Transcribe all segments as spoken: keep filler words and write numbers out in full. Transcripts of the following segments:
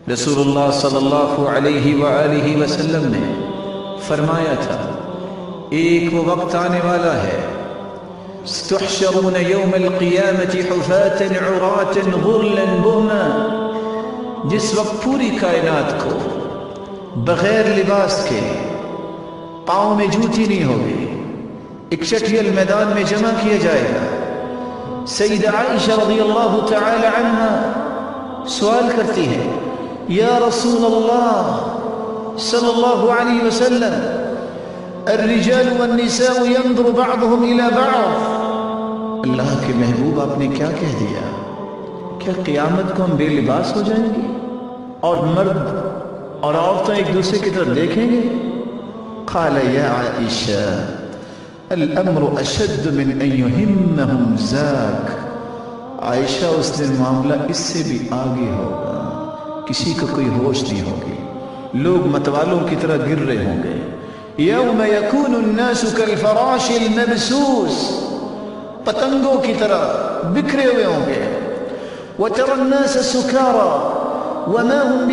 رسول اللہ صلی اللہ علیہ وآلہ وسلم نے فرمایا تھا ایک وہ وقت آنے والا ہے تحشرون یوم القیامت حفاة عراة غرلا بہما، جس وقت پوری کائنات کو بغیر لباس کے پاؤں میں جوتی نہیں ہوگی ایک چٹیل میدان میں جمع کیا جائے گا۔ سیدہ عائشہ رضی اللہ تعالی عنہ سوال کرتی ہے یا رسول اللہ صلی اللہ علیہ وسلم الرجال والنساء ينظر بعضهم الى بعض، اللہ کے محبوب آپ نے کیا کہہ دیا؟ کیا قیامت کو ہم بے لباس ہو جائیں گے اور مرد اور عورتیں ایک دوسرے کی طرف دیکھیں گے؟ قال یا عائشہ الامر اشد من ان يهمهم ذاك، عائشہ اس دن معاملہ اس سے بھی آگے ہوگا، کسی کو کوئی ہوش نہیں ہوگی، لوگ متوالوں کی طرح گر رہے ہوں گے۔ یوم یکون الناس کالفراش المبثوث، پتنگوں کی طرح بکھرے ہوئے ہوں گے۔ وترى الناس سکارى وما هم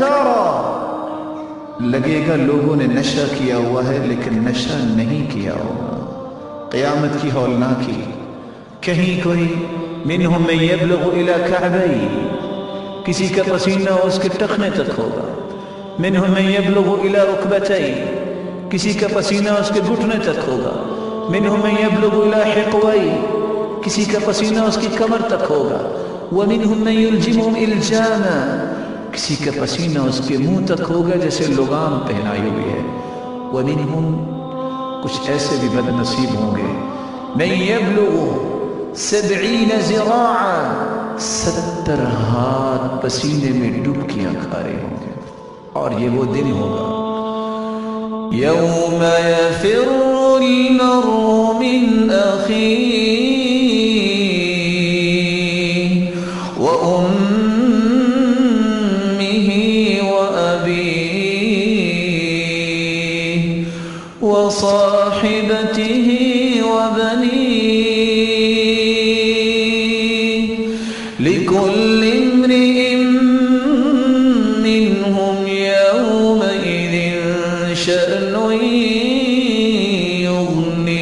بسکارى، لگے گا لوگوں نے نشہ کیا ہوا ہے لیکن نشہ نہیں کیا ہوگا۔ قیامت کی ہولناکی، کہیں کوئی منہم من یبلغ الی کعبیہ، کسی کا پسینہ اس کے ٹخنے تک ہوگا، منہم من یبلغ الی رکبتیہ، کسی کا پسینہ اس کے گھٹنے تک ہوگا، منہم من یبلغ الی حقویہ، کسی کا پسینہ اس کی کمر تک ہوگا، ومنہم من یلجمہم الجاما، کسی کا پسینہ اس کے منہ تک ہوگا جیسے لگام پہنائی ہوئی ہے، ومنہم، کچھ ایسے بھی بد نصیب ہوں گے، من یبلغ سبعین ذراعا، ستر ہاتھ پسینے میں ڈبکیاں کھا رہے ہوں گے۔ اور یہ وہ دن ہوگا یوم یفر المرء من اخیہ وامہ وابیہ وصاحبتہ وبنیہ لکل امرئ منہم یومئذ شأن یغنیہ،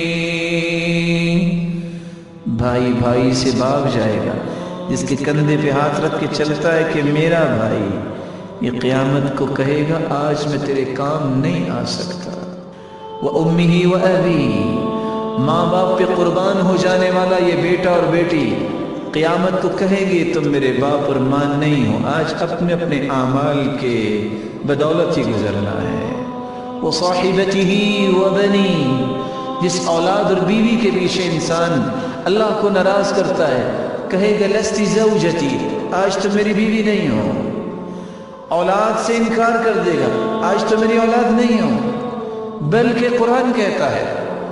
بھائی بھائی سے بھاگ جائے گا، جس کے کندھے پہ ہاتھ رکھ کے چلتا ہے کہ میرا بھائی، یہ قیامت کو کہے گا آج میں تیرے کام نہیں آ سکتا۔ وَأُمِّهِ وَأَبِيهِ، ماں باپ پہ قربان ہو جانے والا یہ بیٹا اور بیٹی قیامت کو کہے گے تم میرے باپ اور ماں نہیں ہو، آج اپنے اپنے اعمال کے بدولت ہی گزرنا ہے۔ وَصَاحِبَتِهِ وَبَنِيهِ، جس اولاد اور بیوی کے پیچھے انسان اللہ کو ناراض کرتا ہے، کہے گا لستی زوجتی، آج تو میری بیوی نہیں ہو، اولاد سے انکار کر دے گا، آج تو میری اولاد نہیں ہو، بلکہ قرآن کہتا ہے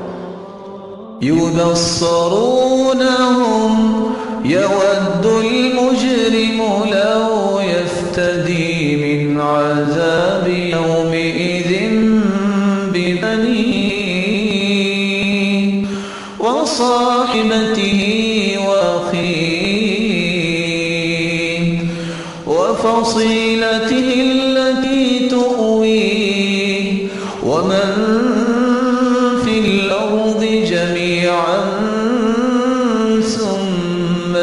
يُبَصَّرُونَهُمْ يَوَدُّ الْمُجْرِمُ لَوْ يَفْتَدِي مِنْ عَذَابِ يَوْمِئِذٍ بِبَنِيهِ وَصَاحِبَتِهِ وَأَخِيهِ وَفَصِيلَتِهِ الَّتِي تُؤْوِيهِ وَمَنْ فِي الْأَرْضِ جَمِيعًا ثُمَّ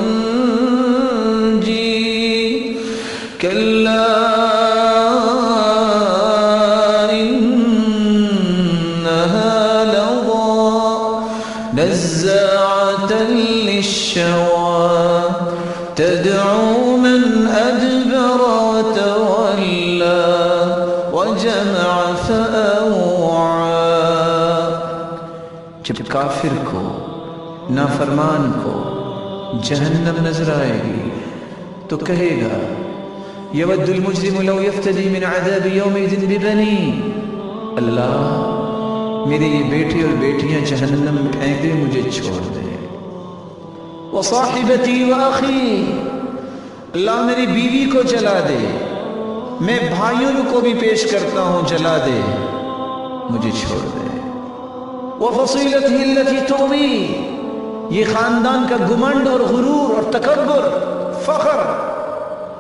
يُنْجِيهِ كَلَّا إِنَّهَا لَظَى نَزَّاعَةً لِلشَّوَىٰ تَدْعُو مَنْ أَدْبَرَ وَتَوَلَّى وَجَمَعَ فَأَوْعَى، جب کافر کو، نافرمان کو جہنم نظر آئے گی تو کہے گا یود المجرم لو یفتدی من عذاب یومئذ ببنیہ، اللہ میرے یہ بیٹے اور بیٹیاں جہنم میں پھینک دے، مجھے چھوڑ دے۔ وصاحبتی واخی، اللہ میری بیوی کو جلا دے، میں بھائیوں کو بھی پیش کرتا ہوں جلا دے، مجھے چھوڑ دے۔ وَفَصِيلَتِهِ الَّتِي تُؤْوِيهِ، یہ خاندان کا گمنڈ اور غرور اور تکبر، فخر،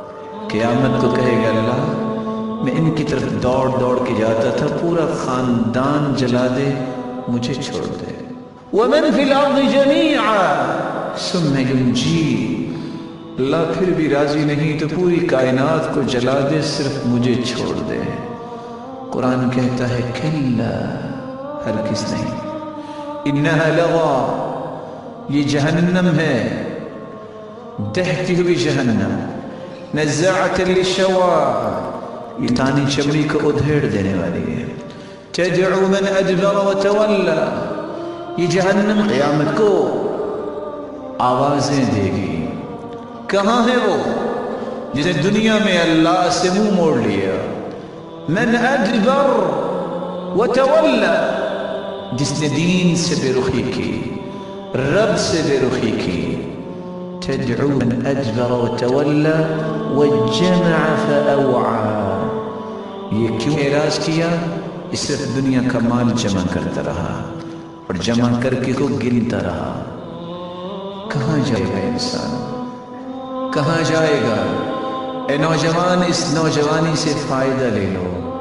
قیامت کو کہے گا اللہ میں ان کی طرف دوڑ دوڑ کے جاتا تھا، پورا خاندان جلا دے، مجھے چھوڑ دے۔ وَمَنْ فِي الْأَرْضِ جَمِيعًا ثُمَّ يُنْجِيهِ، اللہ پھر بھی راضی نہیں تو پوری کائنات کو جلا دے، صرف مجھے چھوڑ دے۔ قرآن کہتا ہے کلا، ہرگز نہیں، انہا لظیٰ، یہ جہنم ہے، دہتی ہوئی جہنم، نزاعۃ للشویٰ، یہ تانی چمڑی کو ادھیڑ دینے والی ہے، تدعو من ادبر وتولی، یہ جہنم قیامت کو آوازیں دے گی۔ کہاں ہے وہ جس نے دنیا میں اللہ سے منہ موڑ لیا؟ من ادبر وتولی، جس نے دین سے بے رخی کی، رب سے بے رخی کی۔ تدعو من ادبر وتولی وجمع فاوعى، یہ کیوں اعراض کیا؟ اس صرف دنیا کا مال جمع کرتا رہا اور جمع کر کے کو گنتا رہا۔ کہاں جائے گا انسان، کہاں جائے گا؟ اے نوجوان، اس نوجوانی سے فائدہ لے لو۔